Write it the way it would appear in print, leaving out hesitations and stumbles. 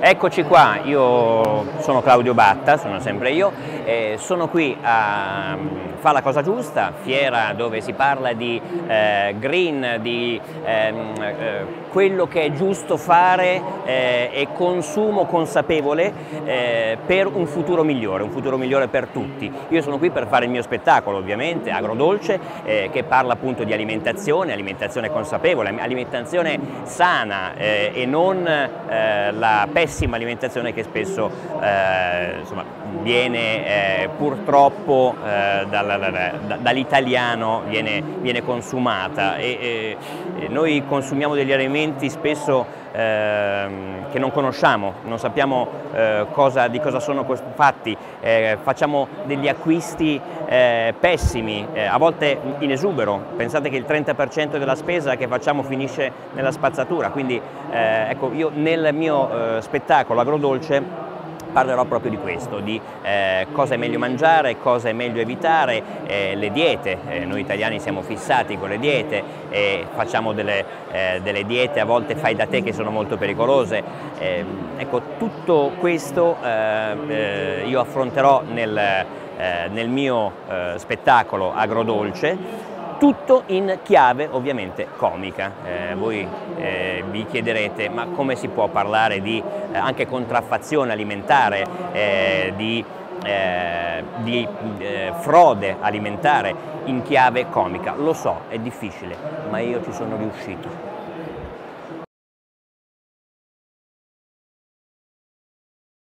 Eccoci qua, io sono Claudio Batta, sono sempre io, sono qui a Fa la cosa giusta, fiera dove si parla di green, di quello che è giusto fare e consumo consapevole per un futuro migliore per tutti. Io sono qui per fare il mio spettacolo, ovviamente, Agrodolce, che parla appunto di alimentazione consapevole, alimentazione sana e non la pessima alimentazione che spesso insomma, viene purtroppo dall'italiano viene consumata e noi consumiamo degli alimenti spesso che non conosciamo, non sappiamo di cosa sono fatti, facciamo degli acquisti pessimi, a volte in esubero. Pensate che il 30% della spesa che facciamo finisce nella spazzatura, quindi ecco, io nel mio spettacolo Agrodolce parlerò proprio di questo, di cosa è meglio mangiare, cosa è meglio evitare, le diete. Noi italiani siamo fissati con le diete e facciamo delle diete a volte fai da te che sono molto pericolose. Ecco, tutto questo io affronterò nel mio spettacolo Agrodolce, tutto in chiave ovviamente comica. Voi vi chiederete ma come si può parlare di anche contraffazione alimentare, di frode alimentare in chiave comica? Lo so, è difficile, ma io ci sono riuscito.